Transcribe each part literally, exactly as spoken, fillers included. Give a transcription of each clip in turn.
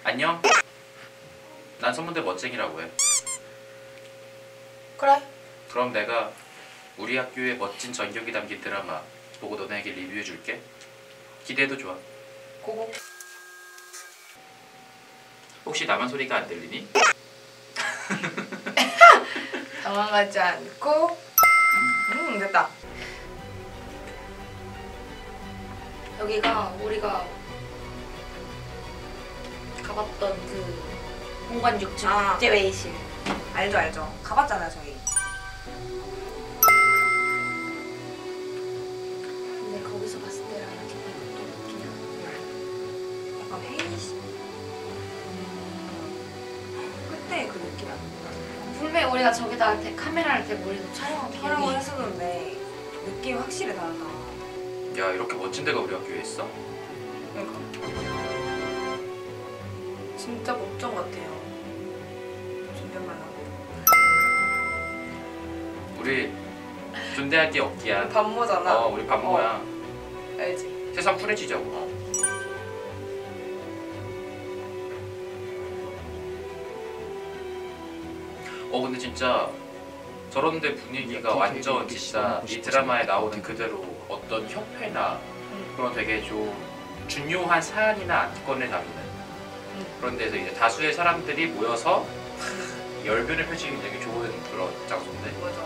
안녕. 난 선문대 멋쟁이라고 해. 그래. 그럼 내가 우리 학교의 멋진 전격이 담긴 드라마 보고 너네에게 리뷰해줄게. 기대해도 좋아. 고고. 혹시 나만 소리가 안 들리니? 당황하지 않고. 음 됐다. 여기가 우리가 가봤던 그 공간 육 층 아. 국제 회의실. 알죠 알죠. 가봤잖아요 저희. 근데 거기서 봤을 때랑 이렇게 또 느낌이 약간 회의실. 음. 그때 그 느낌 안 나. 분명히 우리가 저기다 할 때 카메라를 대고 우리도 촬영한 촬영을 기억이 했었는데 느낌이 확실히 다르다. 야, 이렇게 멋진 데가 우리 학교에 있어? 그러니까 진짜 복장 같아요. 존댓말 나고. 우리 존대할 게 없기야. 반모잖아. 어, 우리 반모야. 어. 알지? 세상 쿨해지자고. 어. 어, 근데 진짜 저런 데 분위기가 완전 진짜 이 드라마에 나오는 그대로 어떤 협회나 응. 그런 되게 좀 중요한 사안이나 안건을 다루는 응. 그런 데서 이제 다수의 사람들이 모여서 열변을 펼치기 되게 좋은 그런 장소인데. 맞아.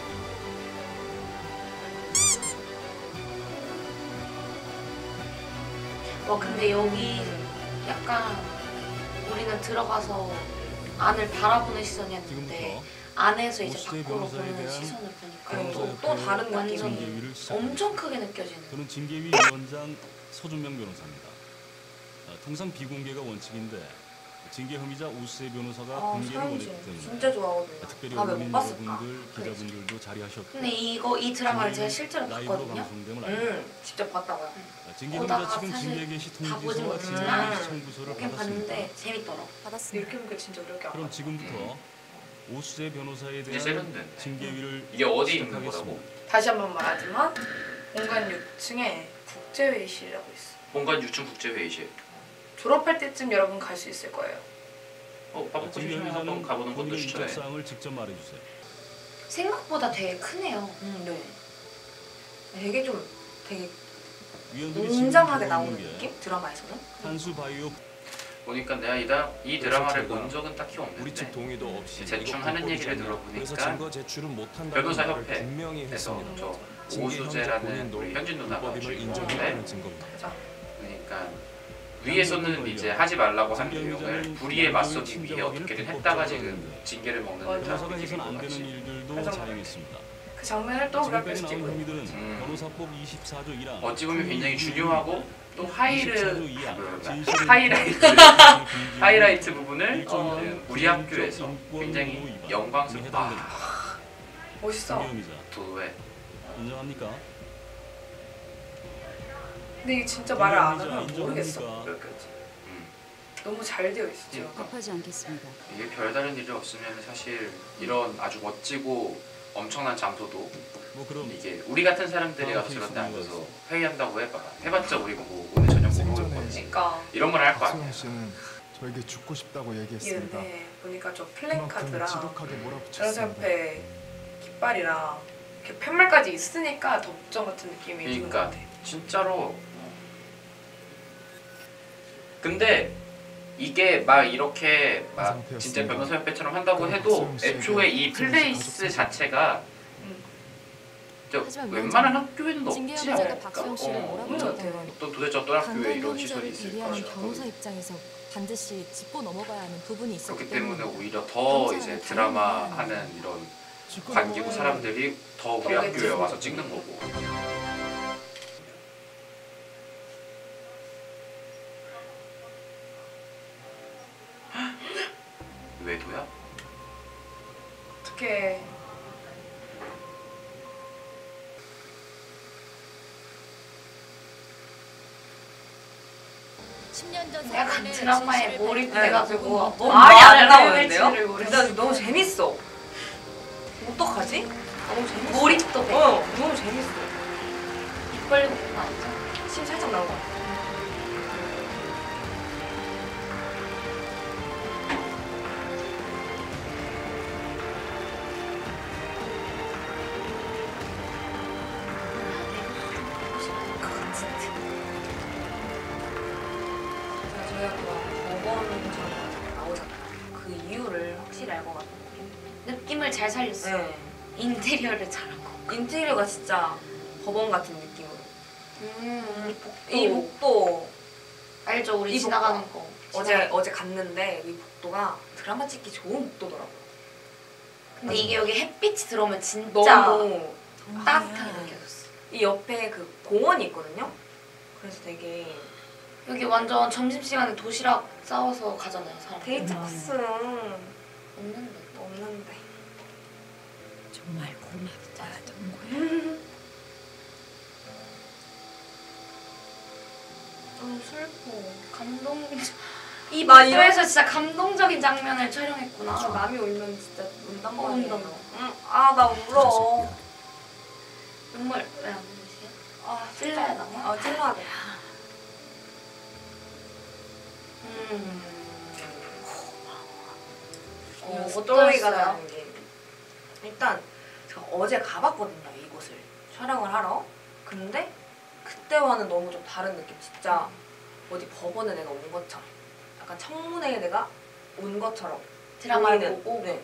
와 근데 여기 약간 우리는 들어가서 안을 바라보는 시선이었는데 안에서 이제 오수의 밖으로 변호사에 보는 대한 시선을 보니까 네, 또, 또 다른 완전 느낌이. 엄청 크게 느껴지는. 저는 징계위 위원장 서준명 변호사입니다. 아, 통상 비공개가 원칙인데 징계 혐의자 오수의 변호사가 아 공개를 서영진 원했기 때문에 진짜 좋아하거든요. 특별히 아 왜 못 언론인 봤을까? 여러분들, 기자분들도 자리하셨고 근데 이거 이 드라마를 제가 실제로 라이브로 봤거든요. 방송됨을 알립니다. 응 직접 봤다고요. 아, 징계 보다가 혐의자 측은 사실 징계 개시 다 보진 통지서와 징계 못했지만 개시 청구서를 보긴 받았습니다. 봤는데 재밌더라고. 근데 이렇게 보니까 진짜 어렵게 안 그럼 봤다. 지금부터 오수의 변호사에 이제 대한 세련됐네. 징계위를 이게 어디 있는 시작하겠습니다. 거라고? 다시 한 번 말하지만 공간 육 층에 국제회의실이라고 있어. 본관 육 층 국제회의실. 졸업할 때쯤 여러분 갈 수 있을 거예요. 어, 아, 밥먹고 징계 싶으면 한번 혐의자는 가보는 것도 본인의 추천해. 인적 사항을 직접 말해주세요. 생각보다 되게 크네요. 음, 네. 되게 좀 되게 위원들이 지금 웅장하게 보고 나오는 있는 게 느낌? 드라마에서는? 탄수 바이오 보니까 내가 이, 다, 이 드라마를 본 적은 딱히 우리 측 없는데 동의도 없이 대충 이거 하는 불법이지 얘기를 않냐. 들어보니까 그래서 증거 제출은 못한다는 변호사 말을 협회 분명히 에서 했습니다. 저 징계 혐의자 오수재라는 본인도 우리 현진 누나가 불법임을 주인공인데 인정했다는 증거입니다. 그러니까 위에서는 이제 하지 말라고 한 내용을 불의에 맞서기 위해 어떻게든 했다가 지금 징계를 먹는 맞아. 듯한 변호사가 해서는 안 느낌인 것 되는 같이. 일들도 그래서 자행했습니다. 그 장면을 또 우리 지금까지 학교에서 나온 찍고 혐의들은 음. 변호사법 이십사 조 일 항 어찌 보면 굉장히 중요하고 또 하이르 진실을 하이라이트 하이라이트 하이라이트 부분을 어, 지금 우리 학교에서 굉장히 영광스럽게 아, 멋있어. 도도해. 인정합니까? 근데 이게 진짜 말을 안 하면 모르겠어. 그렇겠지. 음. 너무 잘 되어 있어 지금. 답하지 않겠습니다. 이게 별다른 일이 없으면 사실 이런 아주 멋지고 엄청난 장소도 뭐 그럼 이게 우리 같은 사람들이 가서 저런 데 앉아서 회의한다고 해봐. 해봤자 우리 뭐 오늘 저녁 뭐 먹을 건지 그러니까 이런 걸 할 거 아니야. 박소영 씨는 저에게 죽고 싶다고 이게 얘기했습니다. 근데 보니까 저 그만큼 플랜카드랑 지독하게 몰아붙였습니다. 변호사협회 깃발이랑 이렇게 팻말까지 있으니까 더 복장 같은 느낌이 드는 것 그러니까 같아. 진짜로. 근데 이게 막 이렇게 막 진짜 변호사협회처럼 한다고 해도 애초에 이 플레이스 자체가 저 웬만한 학교에는 징계 없지 혐의자가 않을까? 박수영 씨를 어, 몰아붙였다면 또 도대체 어떤 학교에 강간 이런 시설이 혐의자를 있을까 비리하는 싶어. 변호사 입장에서 반드시 짚고 넘어가야 하는 부분이 있었기 그렇기 때문에 때문입니다. 오히려 더 이제 드라마 하는 이런 관기구 사람들이 더 우리 학교에 와서 찍는 거고. 외도야? 어떻게 십 년 전 약간 사건의 드라마에 진실을 몰입돼가지고 너무 너무 말이 안 말을 나오는데요? 해야 될지를 모르겠어. 근데 너무 재밌어. 어떡하지? 너무 재밌어. 몰입도 돼. 어, 너무 재밌어. 입 벌리고 보는 거 아니죠? 심 살짝 나온 것 같아. 것 같은 느낌. 느낌을 잘 살렸어. 네. 인테리어를 잘하고. 인테리어가 진짜 법원 같은 느낌으로. 음, 복도. 이 복도 알죠? 우리 이 지나가는 거. 어제 지나가- 어제 갔는데 이 복도가 드라마 찍기 좋은 복도더라고. 근데 이게 여기 햇빛이 들어오면 진짜 너무 따뜻하게 느껴졌어. 이 옆에 그 공원이 있거든요. 그래서 되게 여기 완전 점심시간에 도시락 싸워서 가잖아요, 사람. 데이트 코스 없는데. 없는데. 정말 고맙다 정말. 좀 슬퍼. 감동. 이 나 이런- 복도에서 진짜 감동적인 장면을 촬영했구나. 아, 남이 울면 진짜 운단 어, 말이에요. 운다. 응. 아, 나 울어. 눈물 왜 안 흘리세요? 아, 찔러야 나와? 아, 찔러야 돼. 음. 어, 어, 스토리가 어떠셨어요? 나는 게 일단 제가 어제 가봤거든요, 이곳을 촬영을 하러. 근데 그때와는 너무 좀 다른 느낌. 진짜 어디 법원에 내가 온 것처럼, 약간 청문회에 내가 온 것처럼 드라마를 보이는, 보고 네.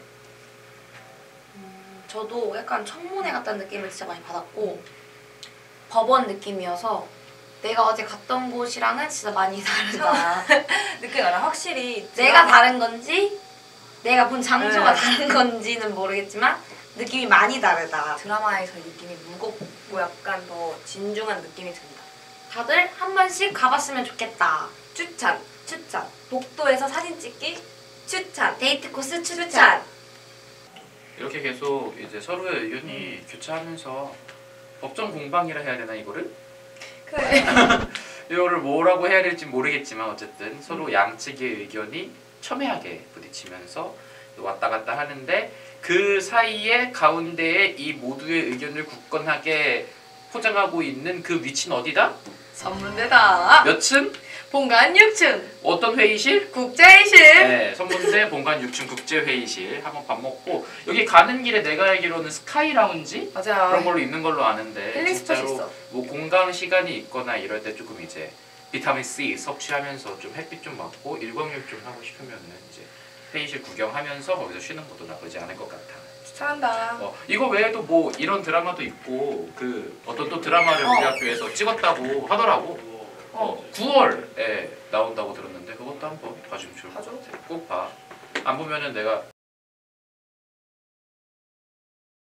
음, 저도 약간 청문회 같다는 느낌을 진짜 많이 받았고 법원 느낌이어서 내가 어제 갔던 곳이랑은 진짜 많이 다르다. 느낌이 나요. 확실히 내가 드라마- 다른 건지 내가 본 장소가 네. 다른 건지는 모르겠지만 느낌이 많이 다르다. 드라마에서 느낌이 무겁고 약간 더 진중한 느낌이 듭니다. 다들 한 번씩 가봤으면 좋겠다. 추천. 추천. 복도에서 사진 찍기 추천. 데이트 코스 추천. 추천. 이렇게 계속 이제 서로의 의견이 교차하면서 법정 공방이라 해야 되나 이거를? 그래. 이거를 뭐라고 해야 될지 모르겠지만 어쨌든 서로 양측의 의견이 첨예하게 부딪히면서 왔다 갔다 하는데 그 사이에 가운데에 이 모두의 의견을 굳건하게 포장하고 있는 그 위치는 어디다? 선문대다. 몇 층? 본관 육 층. 어떤 회의실? 국제회의실. 네, 선문대 본관 육 층 국제회의실 한번 밥 먹고 여기 가는 길에 내가 알기로는 스카이 라운지? 맞아. 그런 걸로 있는 걸로 아는데 힐링 스팟이 진짜로 있어. 뭐 공강 시간이 있거나 이럴 때 조금 이제 비타민 C 섭취하면서 좀 햇빛 좀 맞고 일광욕 좀 하고 싶으면은 이제 회의실 구경하면서 거기서 쉬는 것도 나쁘지 않을 것 같아. 추천한다. 어, 이거 외에도 뭐 이런 드라마도 있고 그 어떤 또 드라마를 우리 어. 학교에서 찍었다고 하더라고. 어, 구월에 나온다고 들었는데 그것도 한번 봐주면 좋을 것 봐줘. 같아. 꼭 봐. 안 보면은 내가